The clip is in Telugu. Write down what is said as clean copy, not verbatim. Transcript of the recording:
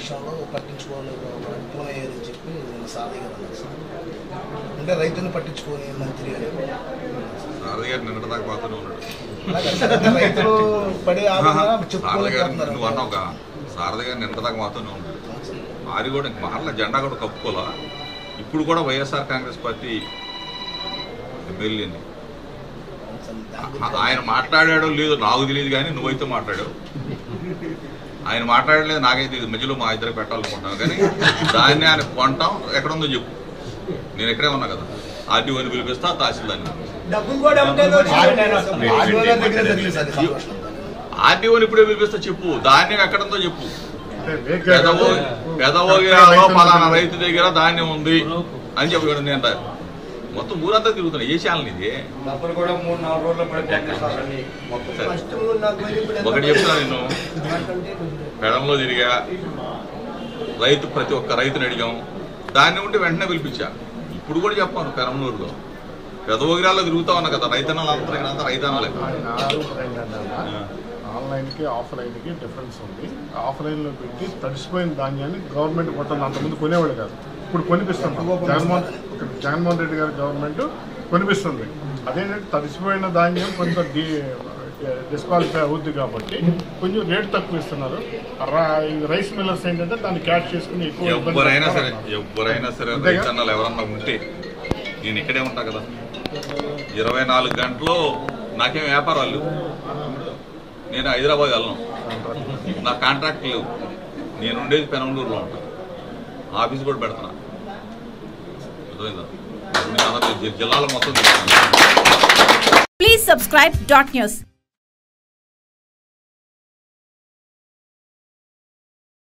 విషయంలో పట్టించుకోలేదు అనుకునేదని చెప్పి సారథి గారు అన్నారు సార్. అంటే రైతుని పట్టించుకోని మంత్రి అని సారథి గారు నిన్నటిదాకా పోతూనే ఉన్నాడు. రైతులు పడే నువ్వు అన్నావుగా సారథి గారు నిన్నటిదాకా పోతూనే ఉన్నాడు. అది కూడా మళ్ళీ జెండా కూడా కప్పుకోలా. ఇప్పుడు కూడా వైఎస్ఆర్ కాంగ్రెస్ పార్టీ ఎమ్మెల్యేని ఆయన మాట్లాడాడో లేదో నాకు తెలియదు, కానీ నువ్వైతే మాట్లాడావు. ఆయన మాట్లాడలేదు నాకైతే ఇది మధ్యలో మా ఇద్దరు పెట్టాలనుకుంటున్నావు, కానీ దాన్ని ఆయన కొంటాం ఎక్కడుందో చెప్పు. నేను ఎక్కడే ఉన్నా కదా, ఆర్టీఓని పిలిపిస్తా, తహసీల్దార్ని ఆర్టీఓని ఇప్పుడే పిలిపిస్తా చెప్పు, ధాన్యం ఎక్కడుందో చెప్పు. పెదవోగిరాలో పలానా రైతు దగ్గర ధాన్యం ఉంది అని చెప్పాడు. నేను మొత్తం ఊరంతా తిరుగుతున్నా. ఏ ఛానల్ ఇది? ఒకటి చెప్తున్నా, నేను పెడంలో తిరిగా, ప్రతి ఒక్క రైతుని అడిగాం, దాన్ని ఉంటే వెంటనే పిలిపించా. ఇప్పుడు కూడా చెప్పాను, పెరంలూరులో పెదవోగిరాల్లో తిరుగుతా ఉన్నా కదా, రైతన్నలంతా రైతన్నలే. ఆన్లైన్కి ఆఫ్లైన్కి డిఫరెన్స్ ఉంది. ఆఫ్లైన్లో పెట్టి తడిసిపోయిన ధాన్యాన్ని గవర్నమెంట్ కొట్టాలి, అంతకుముందు కొనేవాళ్ళు కాదు, ఇప్పుడు కొనిపిస్తుంది. జగన్మోహన్ రెడ్డి గారి గవర్నమెంట్ కొనిపిస్తుంది. అదేంటంటే తడిసిపోయిన ధాన్యం కొంత డిస్క్వాలిఫై అవుద్ది కాబట్టి కొంచెం రేటు తక్కువ ఇస్తున్నారు. రైస్ మిల్లర్స్ ఏంటంటే దాన్ని క్యాష్ చేసుకుని ఎవరైనా సరే రైతన్నలు ఎవరన్నా ఉంటే, నేను ఇక్కడే ఉంటా కదా, 24 గంటలు నాకేం వ్యాపారాలు లేవు, నేను హైదరాబాద్ వెళ్ళను, నా కాంట్రాక్ట్ లేవు, నేను ఉండేది పెనంలూరులో ఉంటాను, ఆఫీస్ కూడా పెడుతున్నా. జిల్లాలో మొత్తం. Please subscribe .news.